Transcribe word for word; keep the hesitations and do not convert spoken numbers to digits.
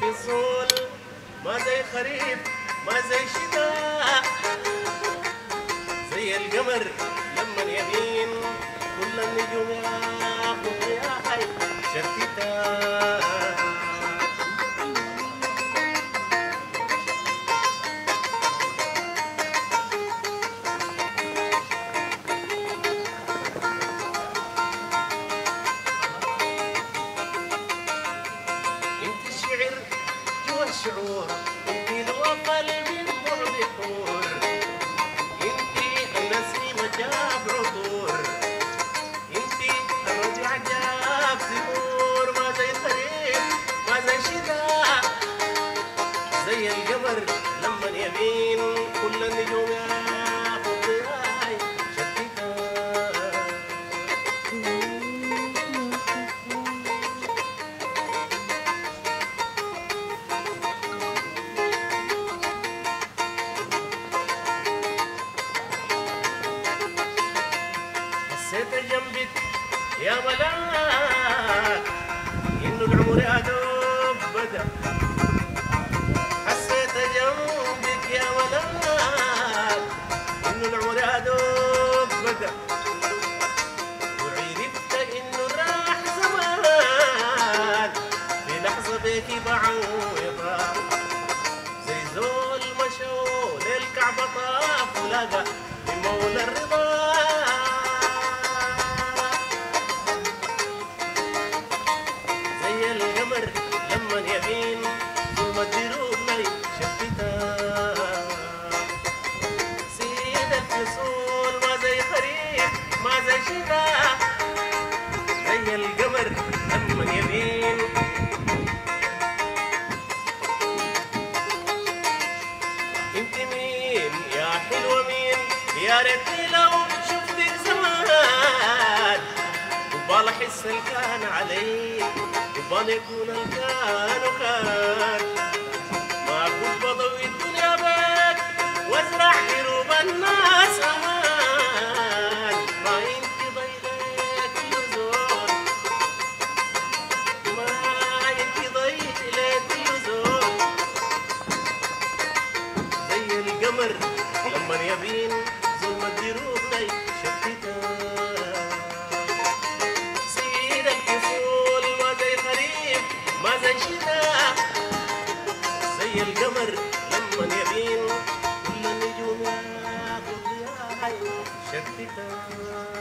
الفصول ما زي خريف ما زي شتاء، زي القمر لما يمين كل النجوم ياخد يا حي شتتا. الشعور انتي لو قلبي بعد حور، انتي النسيم جاب عطور، انتي الرجع جاب زهور ما زي خريف ما زي شتاء، زي القمر لما يمين كل النجوم ياخد ضياي شتتا. حسيت جنبك يا ملاك إنه العمر يا دوب بدأ، حسيت جنبك يا ملاك إنه العمر يا دوب بدأ، وعرفت إنه راح زمان في لحظة بيكي بعوضها، زي زول مشوا للكعبة طاف ولقى بمولى الرضا. القمر لما يمين ظلم الدروب لي شفتها، سيد الفصول ما زي خريف ما زي شتاء، زي القمر لما يمين. انت مين يا حلوة مين يا ريتني لو شفتك زمان، وبال احس كان علي وبال يكون الكان وكان، ما كنت بضوي الدنيا بك وازرع حروب الناس امان، ما انت ضيلك يزول، ما انت ضيلك يزول، زي القمر لما يبين ظلم الدروب لي شتتا، سيد الفصول ما زي خريف ما زي شتاء، زي القمر لما يبين كل النجوم ياخد يا حي شتتا.